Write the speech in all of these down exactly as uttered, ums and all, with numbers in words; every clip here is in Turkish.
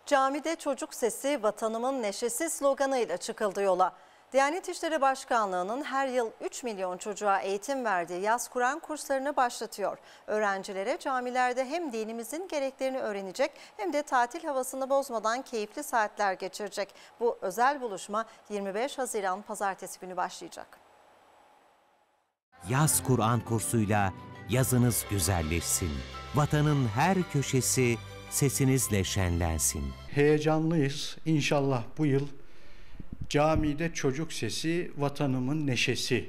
Camide çocuk sesi, vatanımın neşesi sloganıyla çıkıldı yola. Diyanet İşleri Başkanlığı'nın her yıl üç milyon çocuğa eğitim verdiği yaz Kur'an kurslarını başlatıyor. Öğrencilere camilerde hem dinimizin gereklerini öğrenecek hem de tatil havasını bozmadan keyifli saatler geçirecek. Bu özel buluşma yirmi beş Haziran Pazartesi günü başlayacak. Yaz Kur'an kursuyla yazınız güzelleşsin. Vatanın her köşesi sesinizle şenlensin. Heyecanlıyız. İnşallah bu yıl camide çocuk sesi, vatanımın neşesi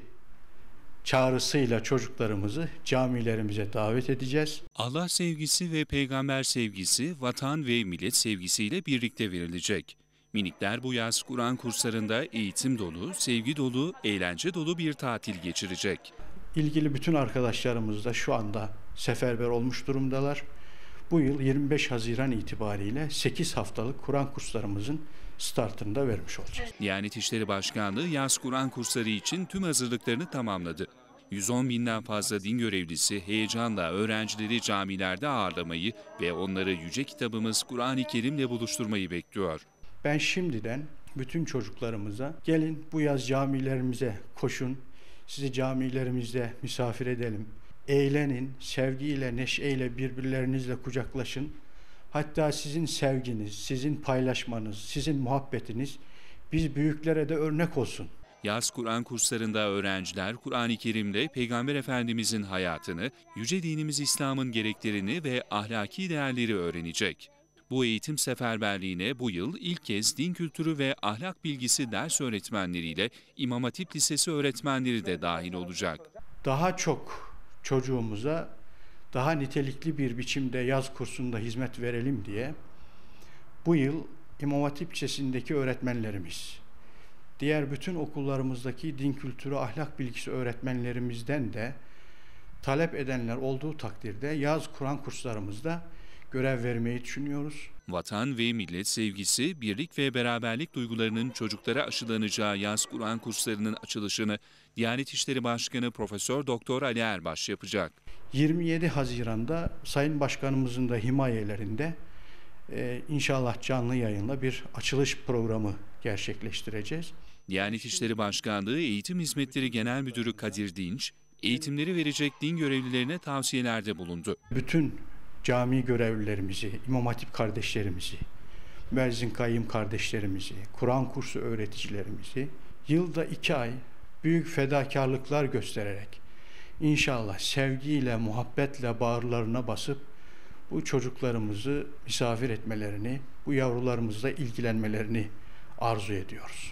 çağrısıyla çocuklarımızı camilerimize davet edeceğiz. Allah sevgisi ve peygamber sevgisi, vatan ve millet sevgisiyle birlikte verilecek. Minikler bu yaz Kur'an kurslarında eğitim dolu, sevgi dolu, eğlence dolu bir tatil geçirecek. İlgili bütün arkadaşlarımız da şu anda seferber olmuş durumdalar. Bu yıl yirmi beş Haziran itibariyle sekiz haftalık Kur'an kurslarımızın startını da vermiş olacağız. Diyanet İşleri Başkanlığı yaz Kur'an kursları için tüm hazırlıklarını tamamladı. yüz on binden fazla din görevlisi heyecanla öğrencileri camilerde ağırlamayı ve onları yüce kitabımız Kur'an-ı Kerim'le buluşturmayı bekliyor. Ben şimdiden bütün çocuklarımıza gelin bu yaz camilerimize koşun, sizi camilerimizde misafir edelim. Eğlenin, sevgiyle, neşeyle birbirlerinizle kucaklaşın. Hatta sizin sevginiz, sizin paylaşmanız, sizin muhabbetiniz biz büyüklere de örnek olsun. Yaz Kur'an kurslarında öğrenciler Kur'an-ı Kerim'le Peygamber Efendimizin hayatını, yüce dinimiz İslam'ın gereklerini ve ahlaki değerleri öğrenecek. Bu eğitim seferberliğine bu yıl ilk kez din kültürü ve ahlak bilgisi ders öğretmenleriyle İmam Hatip Lisesi öğretmenleri de dahil olacak. Daha çok çocuğumuza daha nitelikli bir biçimde yaz kursunda hizmet verelim diye bu yıl İmam Hatip Lisesi'ndeki öğretmenlerimiz, diğer bütün okullarımızdaki din kültürü ahlak bilgisi öğretmenlerimizden de talep edenler olduğu takdirde yaz Kur'an kurslarımızda görev vermeyi düşünüyoruz. Vatan ve millet sevgisi, birlik ve beraberlik duygularının çocuklara aşılanacağı yaz Kur'an kurslarının açılışını Diyanet İşleri Başkanı Profesör Doktor Ali Erbaş yapacak. yirmi yedi Haziran'da Sayın Başkanımızın da himayelerinde e, inşallah canlı yayınla bir açılış programı gerçekleştireceğiz. Diyanet İşleri Başkanlığı Eğitim Hizmetleri Genel Müdürü Kadir Dinç, eğitimleri verecek din görevlilerine tavsiyelerde bulundu. Bütün cami görevlilerimizi, İmam Hatip kardeşlerimizi, müezzin kayyım kardeşlerimizi, Kur'an kursu öğreticilerimizi yılda iki ay büyük fedakarlıklar göstererek inşallah sevgiyle, muhabbetle bağırlarına basıp bu çocuklarımızı misafir etmelerini, bu yavrularımızla ilgilenmelerini arzu ediyoruz.